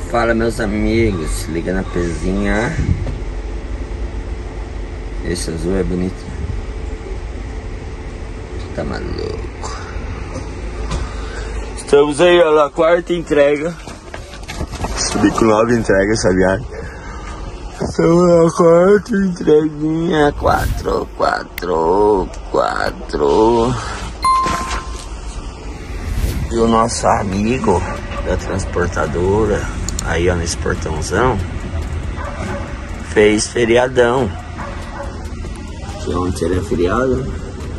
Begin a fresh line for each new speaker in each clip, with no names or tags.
Fala, meus amigos, liga na pezinha. Esse azul é bonito. Tá maluco. Estamos aí, ó, na quarta entrega. Subi com 9 entregas, sabia? Estamos na quarta entreguinha. 4. E o nosso amigo da transportadora, aí ó, nesse portãozão, fez feriadão. Que ontem era feriado.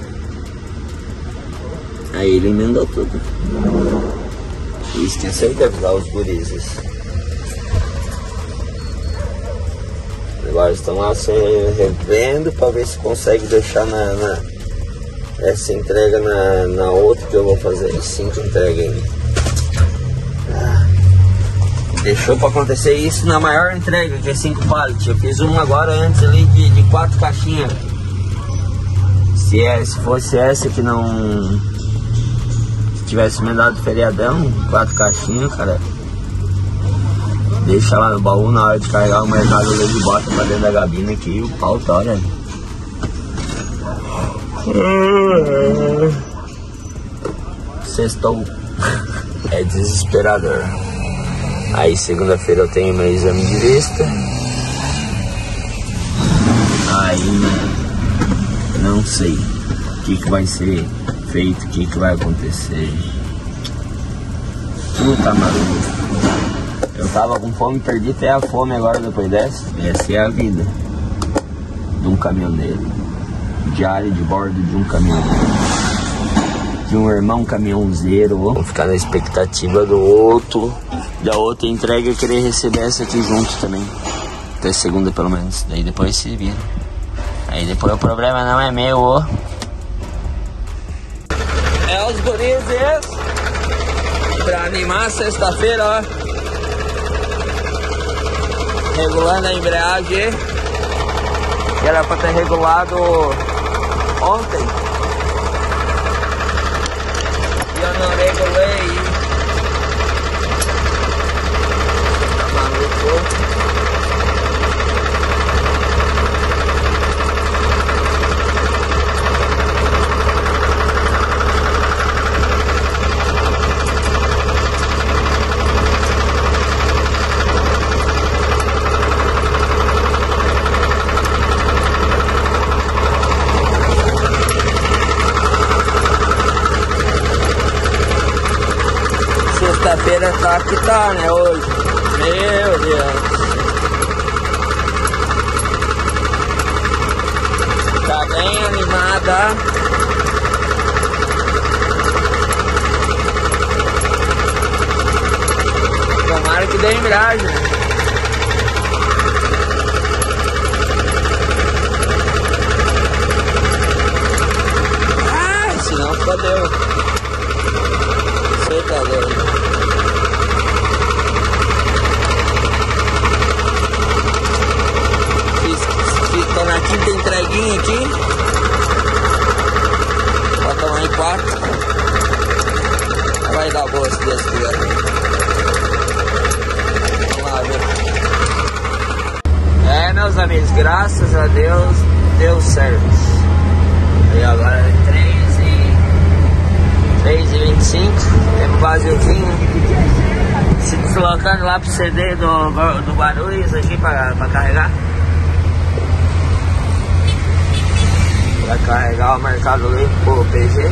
Aí ele emendou tudo. Isso tinha certeza para os gurizes. Agora estão lá se revendo para ver se consegue deixar essa entrega na outra que eu vou fazer. 5 entregas ainda. Deixou para acontecer isso na maior entrega, que é 5 pallets. Eu fiz uma agora antes ali de 4 caixinhas. Se fosse essa que não tivesse emendado feriadão, 4 caixinhas, cara, deixa lá no baú, na hora de carregar o Mercado Livre, bota pra dentro da gabina aqui e o pau tora. Sextou. É desesperador. Aí segunda-feira eu tenho meu exame de vista. Aí não sei o que vai ser feito, o que vai acontecer. Puta maluco. Eu tava com fome, perdi até a fome agora depois dessa. Essa é a vida de um caminhoneiro. Diário de bordo de um caminhoneiro. De um irmão caminhãozeiro. Vou ficar na expectativa da outra entrega, querer receber essa aqui junto também. Até segunda pelo menos. Daí depois se vira. Aí depois o problema não é meu, ó. É os gurizes pra animar sexta-feira, ó. Regulando a embreagem. Que era pra ter regulado ontem. E eu não regulei. Tá maluco? Sexta-feira tá que tá, né, hoje. Meu Deus. Tá bem animada. Tomara que dê embreagem. Ah, senão fodeu. Você tá doido. Tô na quinta entreguinha aqui. Faltam aí 4. Vai dar boa se Deus quiser. Vamos lá ver. É, meus amigos, graças a Deus deu certo. E agora é 3h25. Tempo vaziozinho. Se deslocando lá pro CD do Guarulhos aqui pra carregar. Vai carregar o Mercado Livre pro PG.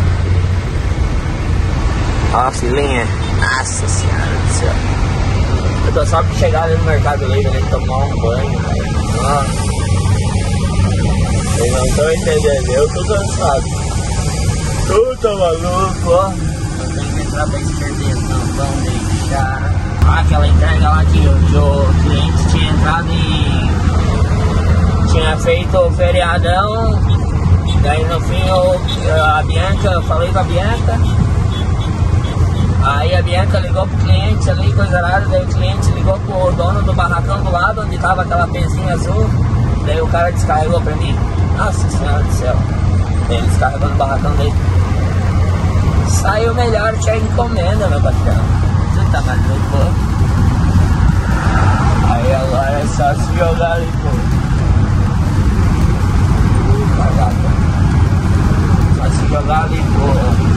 Ó a filinha. Nossa senhora do céu. Eu tô só pra chegar ali no Mercado Livre, ali, tomar um banho. Nossa. Vocês não estão entendendo, eu tô cansado. Tu tá maluco, ó. Não tem que entrar pra escrever, não vão deixar. Aquela entrega lá que o cliente tinha entrado e tinha feito o feriadão. Daí no fim a Bianca, eu falei com a Bianca. Aí a Bianca ligou pro cliente ali, coisa rara. Daí o cliente ligou pro dono do barracão do lado, onde tava aquela pezinha azul. Daí o cara descarregou pra mim. Nossa senhora do céu. Daí ele descarregou no barracão dele. Saiu melhor que a encomenda, meu patrão. Você tá maluco? jogar ali, pô. Cagada. Só se jogar ali, pô.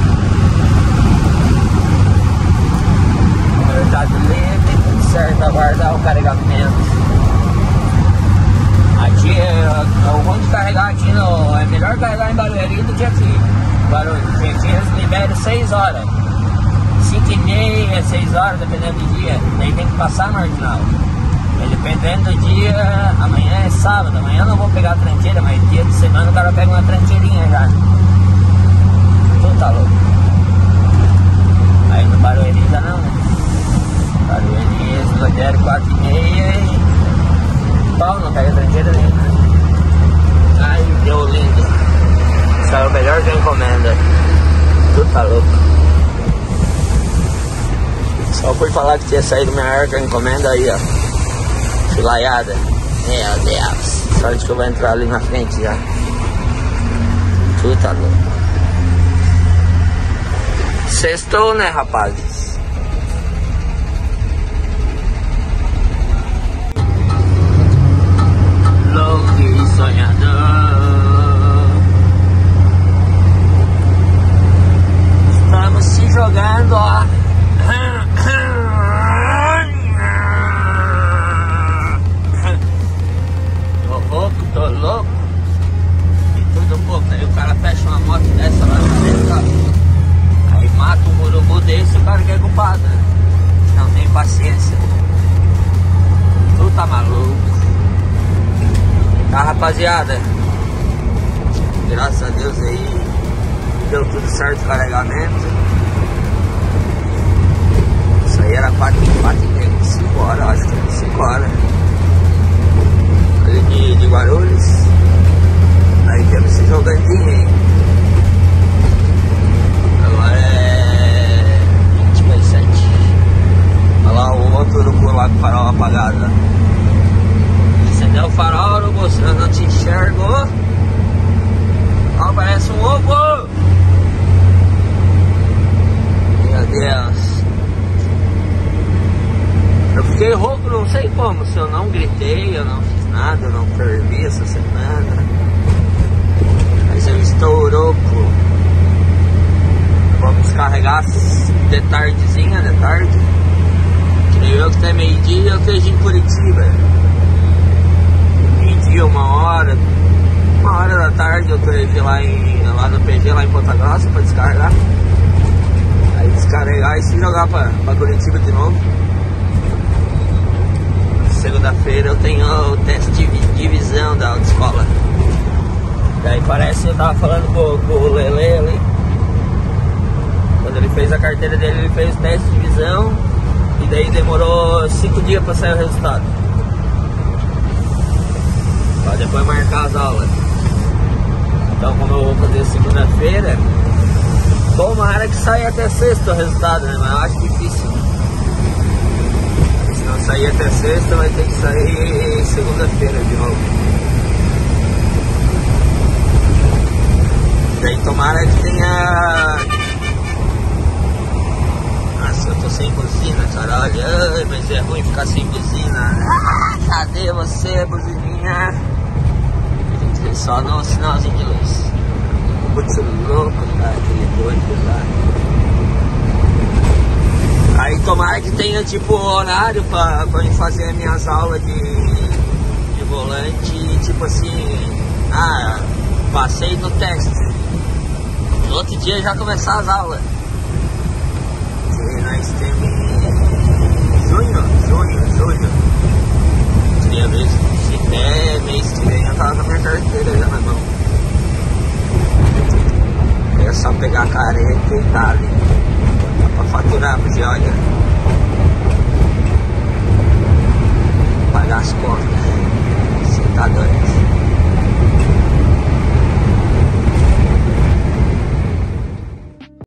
Verdade livre, tudo certo, aguardar o carregamento. Aqui é o ruim de carregar aqui no. É melhor carregar em Barueri do que aqui. Barueri, aqui eles liberam 6 horas. 5h30, 6 horas, dependendo do dia. Daí tem que passar a marginal. E dependendo do dia, amanhã é sábado. Amanhã eu não vou pegar a tranqueira, mas dia de semana o cara pega uma tranqueirinha já. Tudo tá louco. Aí no Barueri já não, né? Barueri eles liberam 4h30 e pau, não pega a tranqueira nem. Ai, deu lindo. Saiu melhor que a encomenda. Tudo tá louco. Só por falar que tinha saído melhor que a encomenda aí, ó. Filaiada. Meu Deus. Sorte que eu vou entrar ali na frente já. Tudo tá louco. Sextou, né, rapazes? Louco e sonhador. Estamos se jogando, ó. Tô louco e tudo um pouco. Aí o cara fecha uma moto dessa lá na dentro, aí mata um urubu desse, o cara que é culpado, né? Não tem paciência. Tu tá maluco. Tá, rapaziada, graças a Deus aí deu tudo certo o carregamento. Isso aí era 4h30, 5 horas, acho que era 5 horas de Guarulhos. Aí temos esse jogandinho aí. Agora é 20h07. Olha lá o outro urubu lá com o farol apagado, né? Acendeu o farol, urubu, se eu não te enxergo. Ó, parece um ovo. Meu Deus. Eu fiquei rouco, não sei como. Se eu não gritei, eu não fiz nada, eu não fervi essa semana. Mas eu estou rouco. Vamos descarregar de tardezinha, de tarde. Que nem eu que até meio-dia eu esteja em Curitiba. Meio-dia, 1h. 1h da tarde eu esteja lá no PG, lá em Ponta Grossa, para descarregar. Aí descarregar e se jogar para Curitiba de novo. Segunda-feira eu tenho o teste de visão da autoescola. Daí parece que eu tava falando com o Lele ali. Quando ele fez a carteira dele, ele fez o teste de visão. E daí demorou 5 dias pra sair o resultado. Pra depois marcar as aulas. Então como eu vou fazer segunda-feira, tomara que saia até sexta o resultado, né? Mas eu acho difícil. Se não sair até sexta, vai ter que sair segunda-feira de novo. Daí tomara que tenha... Nossa, eu tô sem buzina, caralho. Ai, mas é ruim ficar sem buzina. Ah, cadê você, buzininha? Só no sinalzinho de luz. Muito louco, cara, aquele doido lá. Aí tomara que tenha tipo horário pra eu fazer as minhas aulas de volante. Tipo assim, passei no teste. No outro dia já começar as aulas. E nós temos junho. Queria ver se até mês que vem eu tava com a minha carteira já na mão. É só pegar a careta e tá ali. Dá pra faturar, porque olha,